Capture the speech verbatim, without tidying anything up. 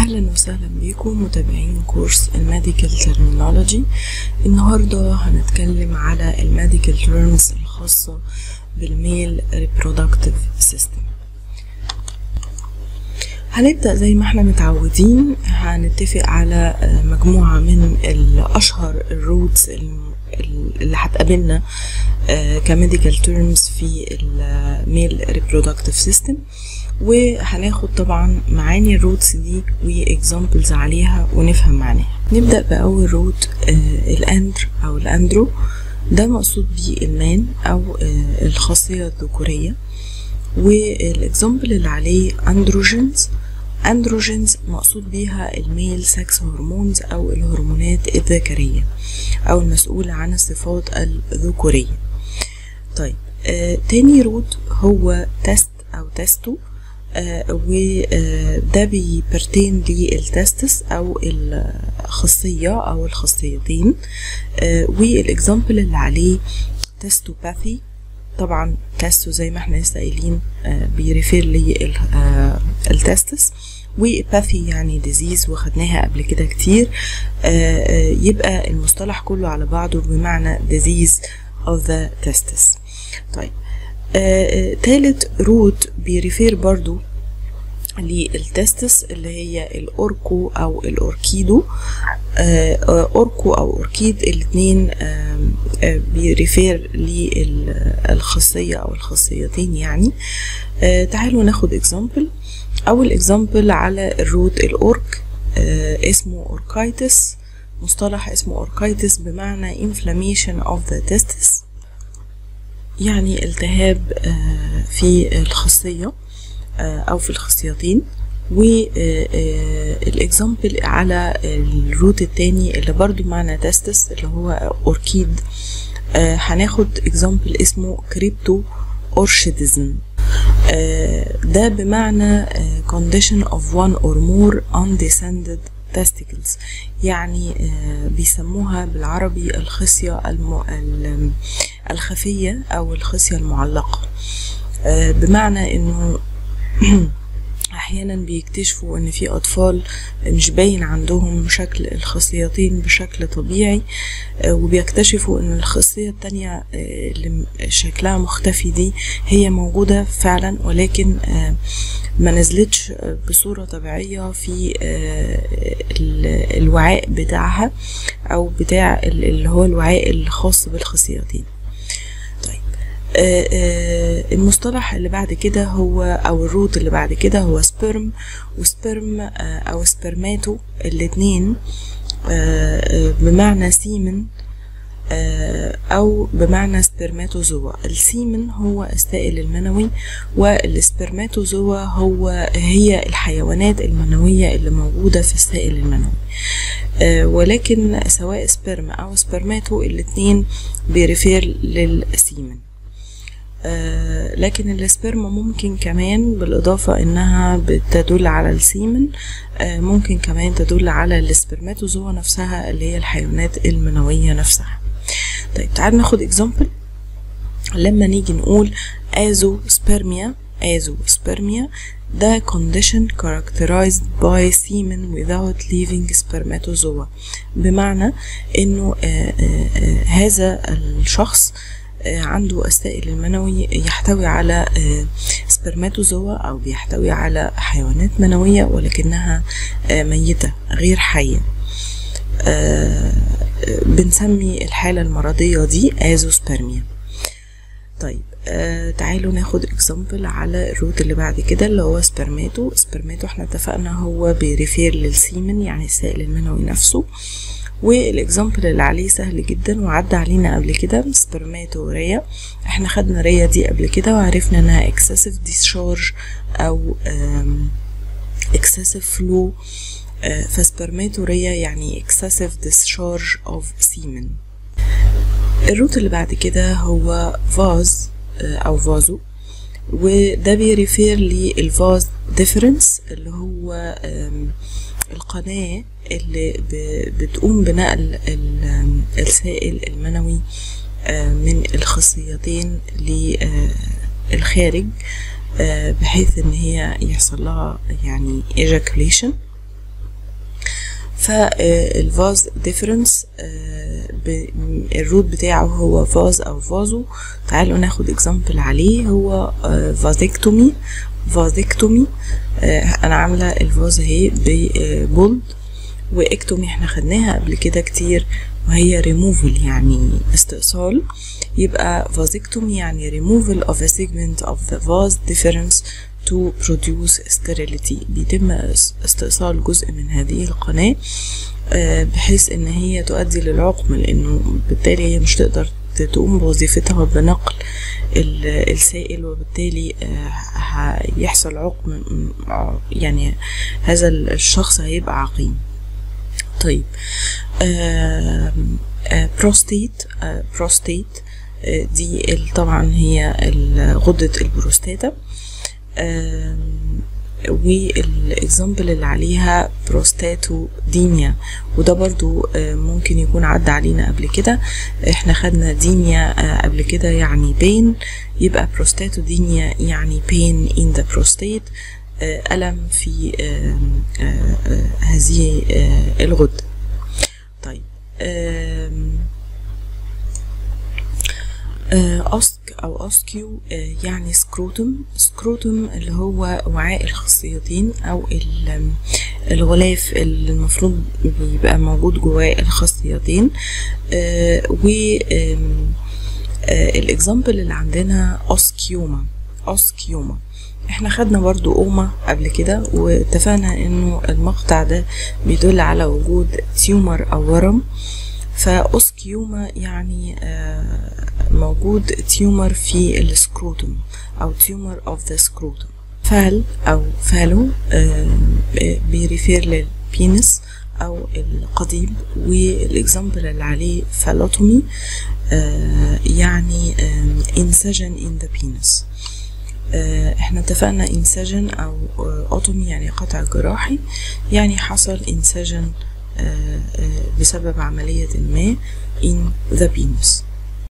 أهلا وسهلا بكم متابعين كورس الميديكال ترمينولوجي. النهاردة هنتكلم على الميديكال تيرمز الخاصة بالميل ريبرودكتيف سيستم. هنبدأ زي ما احنا متعودين، هنتفق على مجموعة من الأشهر الروتس اللي هتقابلنا كميديكال تيرمز في الميل ريبرودكتيف سيستم، وهناخد طبعا معاني الروتس دي واكزامبلز عليها ونفهم معناها. نبدأ بأول روت الاندر أو الاندرو. ده مقصود بيه المان أو الخاصية الذكورية، والاكزامبل اللي عليه اندروجينز. اندروجينز مقصود بيها الميل سكس هرمونز أو الهرمونات الذكرية أو المسؤولة عن الصفات الذكورية. طيب آه، تاني روت هو تست أو تستو، آه وده بيبرتين للتستس أو الخاصية أو الخاصيتين. آه والاكزامبل اللي عليه تستوباثي. طبعا تستو زي ما احنا لسه قايلين آه بيريفير للتستس، وباثي يعني ديزيز وخدناها قبل كده كتير. آه آه يبقى المصطلح كله على بعضه بمعنى disease of the testis. طيب آه تالت روت بيريفير برضو للتستس اللي هي الأوركو أو الأوركيدو. آه أوركو أو أوركيد الاتنين آه آه بيريفير للخاصية أو الخاصيتين يعني. آه تعالوا ناخد اكزامبل. أول اكزامبل على الروت الأورك، آه اسمه أوركايتس. مصطلح اسمه أوركايتس بمعنى inflammation of the testis، يعني التهاب في الخاصية أو في الخصيتين. والاكزامبل على الروت التاني اللي برضو معنى تستس اللي هو أوركيد، هناخد اكزامبل اسمه كريبتو أورشيدزم. ده بمعنى condition of one or more undescended testicles، يعني بيسموها بالعربي الخصية الم... الخفية أو الخصية المعلقة، بمعنى إنه أحيانا بيكتشفوا إن في أطفال مش باين عندهم شكل الخصيتين بشكل طبيعي، وبيكتشفوا إن الخصية التانية اللي شكلها مختفي دي هي موجودة فعلا، ولكن ما نزلتش بصورة طبيعية في الوعاء بتاعها أو بتاع اللي هو الوعاء الخاص بالخصيتين. آه آه المصطلح اللي بعد كده هو او الروت اللي بعد كده هو سبرم وسبرم آه او سبرماتو، الاتنين بمعنى سيمن او بمعنى سبرماتوزوا. السيمن هو السائل المنوي، والسبرماتوزوا هو هي الحيوانات المنوية اللي موجودة في السائل المنوي. ولكن سواء سبرم او سبرماتو الاتنين بيريفير للسيمن. آه لكن السبرما ممكن كمان بالإضافة إنها بتدل على السيمن، آه ممكن كمان تدل على السبرماتوزوا نفسها اللي هي الحيوانات المنوية نفسها. طيب تعال ناخد اكزامبل. لما نيجي نقول ازوسبرميا، ازوسبرميا ده condition characterized by semen without leaving spermatozoa، بمعنى إنه آه آه هذا الشخص عنده السائل المنوي يحتوي على سبرماتوزوا أو بيحتوي على حيوانات منوية ولكنها ميتة غير حية. بنسمي الحالة المرضية دي ازوسبرميا. طيب تعالوا ناخد اكزامبل على الروت اللي بعد كده اللي هو سبرماتو. سبرماتو احنا اتفقنا هو بيريفير للسيمن يعني السائل المنوي نفسه، والاكزامبل اللي عليه سهل جدا وعدى علينا قبل كده، سبرماتوريا. احنا خدنا ريا دي قبل كده وعرفنا انها excessive discharge او excessive flow، فسبرماتوريا يعني excessive discharge of semen. الروت اللي بعد كده هو فاز او فازو، وده بيريفير للفاز ديفرنس اللي هو القناة اللي بتقوم بنقل السائل المنوي من الخصيتين للخارج بحيث ان هي يحصل لها يعني ejaculation. فالفاز ديفرنس الروت بتاعه هو فاز او فازو. تعالوا ناخد اكزامبل عليه، هو فازيكتومي. فازيكتومي انا عامله الفاز اهي ببولد، واكتومي احنا خدناها قبل كده كتير وهي ريموفل يعني استئصال. يبقى vasectomy يعني removal of a segment of the vas deferens to produce sterility. بيتم استئصال جزء من هذه القناة بحيث ان هي تؤدي للعقم، لانه بالتالي هي مش تقدر تقوم بوظيفتها بنقل السائل، وبالتالي هيحصل عقم، يعني هذا الشخص هيبقى عقيم. طيب بروستيت. بروستيت دي طبعا هي غدة البروستاتا، والاكزامبل اللي عليها بروستاتودينيا، وده برضو ممكن يكون عدى علينا قبل كده. احنا خدنا دينيا قبل كده يعني بين، يبقى بروستاتودينيا يعني pain in the prostate، ألم في هذه الغدة. طيب أسك أو أسكيو يعني سكروتوم. سكروتوم اللي هو وعاء الخصيتين أو الغلاف اللي المفروض بيبقى موجود جواه الخصيتين. و الإكزامبل اللي عندنا أسكيوما. أسكيوما احنا خدنا برضو اوما قبل كده، واتفقنا انه المقطع ده بيدل على وجود تيومر او ورم. فأسكيوما يعني موجود تيومر في السكروتوم او تيومر اوف ذا سكروتوم. فال او فالو بيريفير للبينس او القضيب، والاكزامبل اللي عليه فالوتومي يعني انسجن in the penis. احنا اتفقنا انسجن او اوتومي يعني قطع جراحي، يعني حصل انسجن بسبب عملية ما in the penis.